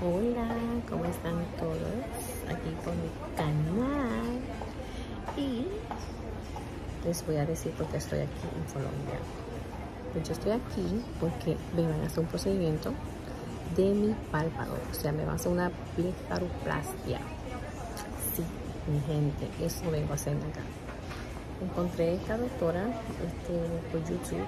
Hola, ¿cómo están todos? Aquí por mi canal. Y les voy a decir por qué estoy aquí en Colombia. Pues yo estoy aquí porque me van a hacer un procedimiento de mi párpado. O sea, me van a hacer una blefaroplastia. Sí, mi gente, eso vengo a hacer acá. Encontré esta doctora por YouTube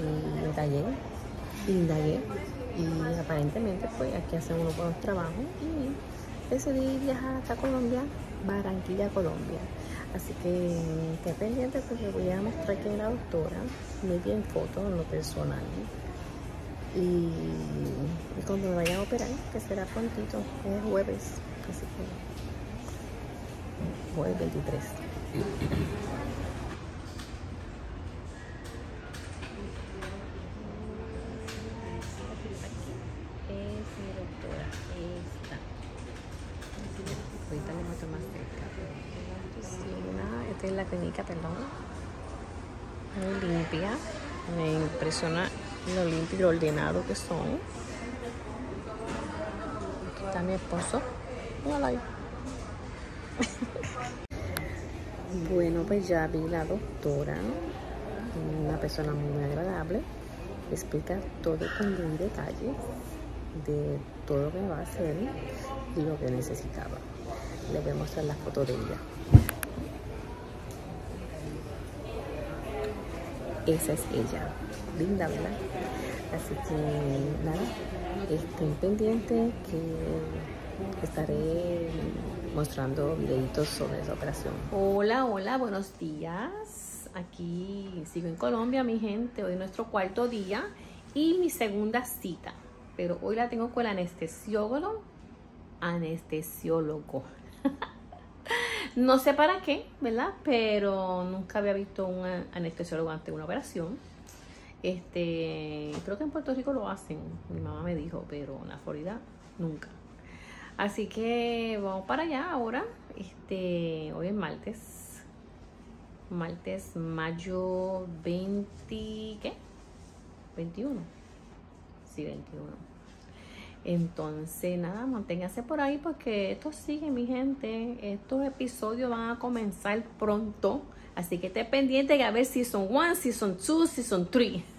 y indagué. Y aparentemente pues aquí hacen unos buenos trabajos y decidí viajar hasta Colombia, Barranquilla, Colombia. Así que esté pendiente porque voy a mostrar quién es la doctora, muy bien fotos en lo personal. Y cuando me vayan a operar, que será prontito, es jueves, así que jueves 23. Es mi doctora, esta. Ahorita le muestro más cerca. Esta es la clínica, perdón. Muy limpia. Me impresiona lo limpio y lo ordenado que son. Aquí está mi esposo. Hola. Bueno, pues ya vi la doctora. Una persona muy agradable. Explica todo con detalle de todo lo que me va a hacer y lo que necesitaba. Les voy a mostrar las fotos de ella. Esa es ella, linda, ¿verdad? Así que nada, estén pendientes que estaré mostrando videitos sobre esa operación. Hola, buenos días. Aquí sigo en Colombia, mi gente. Hoy es nuestro cuarto día y mi segunda cita. Pero hoy la tengo con el anestesiólogo. No sé para qué, ¿verdad? Pero nunca había visto un anestesiólogo antes de una operación. Creo que en Puerto Rico lo hacen, mi mamá me dijo, pero en la Florida nunca. Así que vamos para allá ahora. Hoy es martes, mayo 20, ¿qué? 21. Sí, 21. Entonces, nada, manténganse por ahí porque esto sigue, mi gente. Estos episodios van a comenzar pronto. Así que esté pendiente a ver Season 1, Season 2, Season 3.